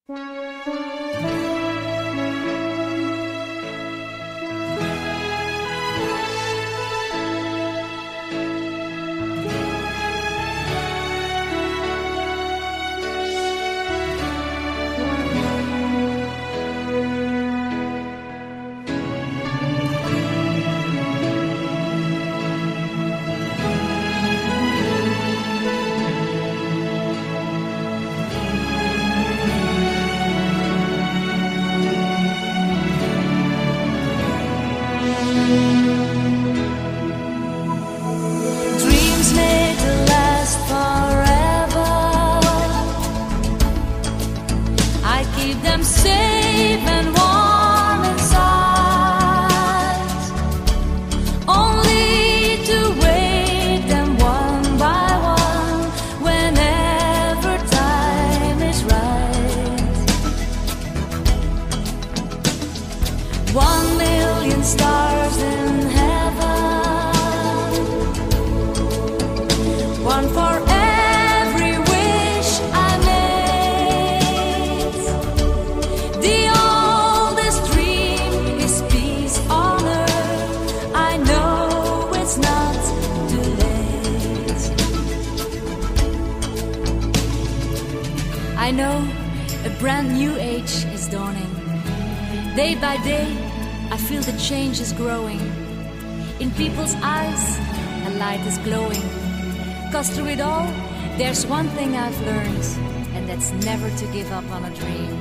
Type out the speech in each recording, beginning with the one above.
I know a brand new age is dawning. Day by day, I feel the change is growing. In people's eyes, a light is glowing. 'Cause through it all, there's one thing I've learned, and that's never to give up on a dream.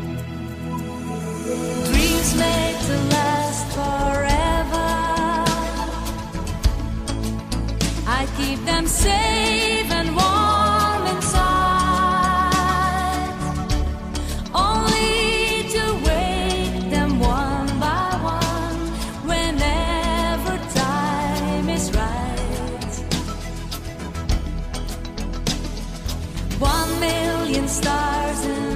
Dreams made to last forever. I keep them safe and warm inside, only to wake them one by one whenever time is right. 1 million stars in